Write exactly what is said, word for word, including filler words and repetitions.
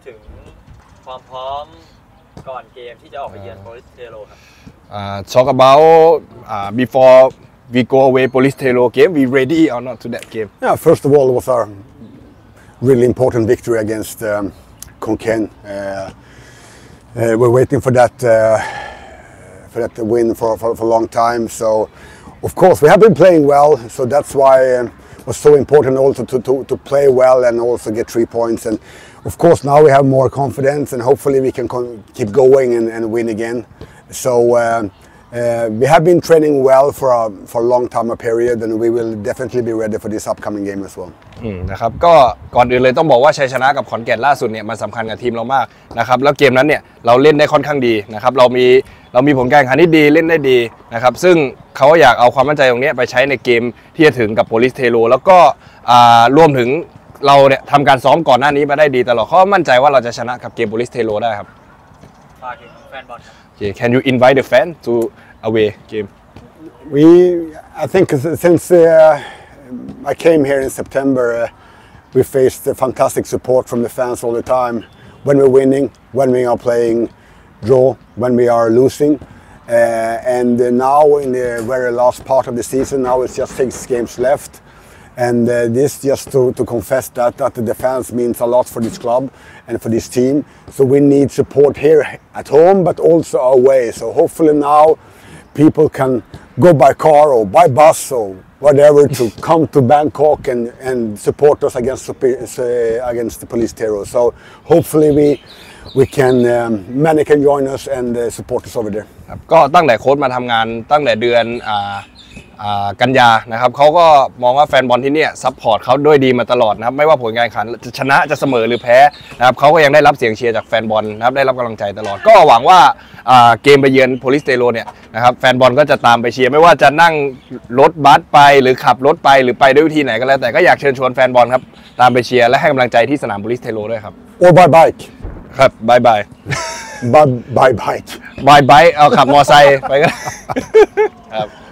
ถึงความพร้อมก่อนเกมที่จะออกไปเยือนโปลิสเทโรครับ Talk about uh, before we go away Police Telo game we ready or not to that game Yeah, first of all it was our really important victory against um, Konken. Uh, uh, we're waiting for that uh, for that win for, for, for a long time. So, of course, we have been playing well. So that's why um, it was so important also to, to, to play well and also get three points. And of course, now we have more confidence and hopefully we can con- keep going and, and win again. So. Uh, Uh, we have been training well for a, for a long time a period and we will definitely be ready for this upcoming game as well. นะครับก็ก่อนอื่นเลยต้องบอกว่าชัยชนะกับขอนแก่นล่าสุดเนี่ยมันสำคัญกับทีมเรามากนะครับแล้วเกมนั้นเนี่ยเราเล่นได้ค่อนข้างดีนะครับเรามีเรามีผลการแข่งขันที่ดีเล่นได้ดีนะครับซึ่งเขาอยากเอาความมั่นใจตรงนี้ไปใช้ในเกมที่จะถึงกับโปลิสเทโรแล้วก็รวมถึงเราเนี่ยทำการซ้อมก่อนหน้านี้มาได้ดีตลอดเขามั่นใจว่าเราจะชนะกับเกมโปลิสเทโรได้ครับฝากถึงแฟนบอลครับ Okay, can you invite the fan to away game? We, I think, since uh, I came here in September, uh, we faced fantastic support from the fans all the time. When we're winning, when we are playing draw, when we are losing, uh, and now in the very last part of the season, now it's just six games left. And uh, this just to, to confess that, that the fans means a lot for this club and for this team. So we need support here at home, but also away. So hopefully now people can go by car or by bus or whatever to come to Bangkok and, and support us against, uh, against the Police Tero. So hopefully we we can um, many can join us and uh, support us over there. ก็ตั้งแต่โค้ชมาทำงานตั้งแต่เดือนกันยานะครับเขาก็มองว่าแฟนบอลที่นี่ซัพพอร์ตเขาด้วยดีมาตลอดนะครับไม่ว่าผลการแข่งขันจะชนะจะเสมอหรือแพ้นะครับเขาก็ยังได้รับเสียงเชียร์จากแฟนบอลนะครับได้รับกำลังใจตลอดก็หวังว่าเกมไปเยือนโพลิสเทโรเนี่ยนะครับแฟนบอลก็จะตามไปเชียร์ไม่ว่าจะนั่งรถบัสไปหรือขับรถไปหรือไปด้วยวิธีไหนก็แล้วแต่ก็อยากเชิญชวนแฟนบอลครับตามไปเชียร์และให้กำลังใจที่สนามโพลิสเทโรด้วยครับ or by bike ครับบายบาย by by bike บายบายเอาขับมอไซค์ไปก็ครับ